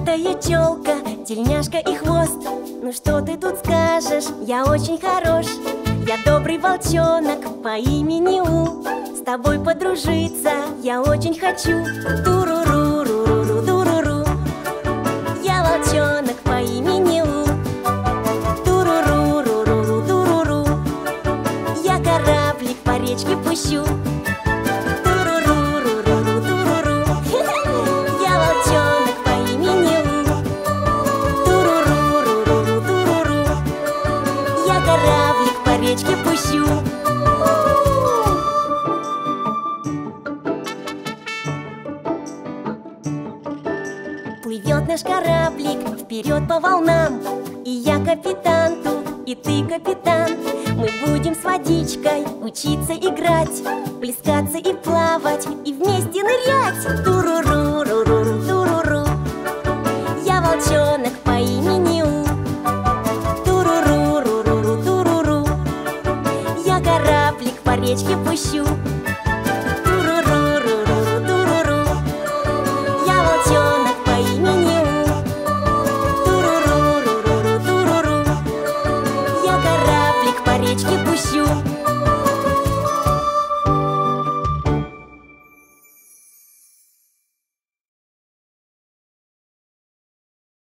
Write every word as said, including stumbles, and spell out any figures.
Желтая челка, тельняшка и хвост. Ну что ты тут скажешь, я очень хорош. Я добрый волчонок по имени У. С тобой подружиться я очень хочу. Туруру-ру-ру-ру, туруру. Я волчонок по имени У. Туруру-ру-ру, туруру. Я кораблик по речке пущу. Речке пущу. Плывет наш кораблик вперед по волнам. И я капитан тут, и ты капитан. Мы будем с водичкой учиться играть, плескаться и плавать, и вместе нырять. Туру-ру-ру-ру.